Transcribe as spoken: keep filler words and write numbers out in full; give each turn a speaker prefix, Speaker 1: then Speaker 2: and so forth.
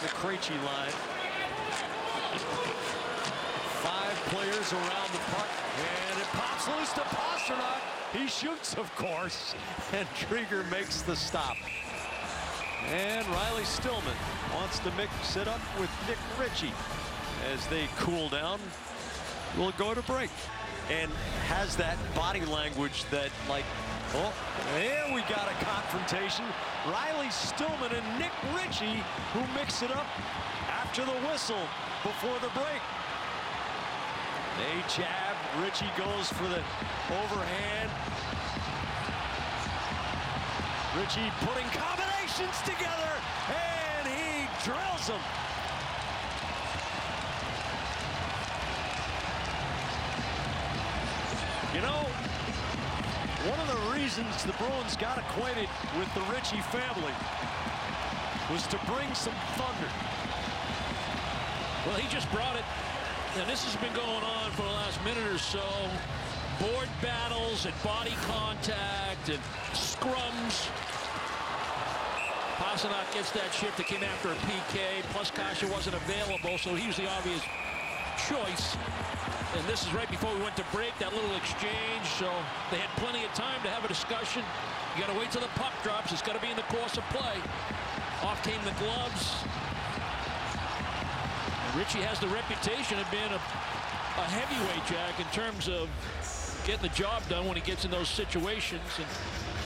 Speaker 1: the Ritchie line. Five players around the puck, and it pops loose to Pastrnak. He shoots, of course, and Krieger makes the stop. And Riley Stillman wants to mix it up with Nick Ritchie as they cool down. We'll go to break. And has that body language that, like, oh, there we got a confrontation. Riley Stillman and Nick Ritchie, who mix it up after the whistle before the break. They jab. Ritchie goes for the overhand. Ritchie putting combinations together, and he drills them. You know, one of the reasons the Bruins got acquainted with the Ritchie family was to bring some thunder.
Speaker 2: Well, he just brought it, and this has been going on for the last minute or so. Board battles and body contact and scrums. Pastrnak gets that shift that came after a P K, plus Kasha wasn't available, so he was the obvious choice. And this is right before we went to break, that little exchange, so they had plenty of time to have a discussion. You got to wait till the puck drops. It's got to be in the course of play. Off came the gloves. And Ritchie has the reputation of being a, a heavyweight, Jack, in terms of getting the job done when he gets in those situations. And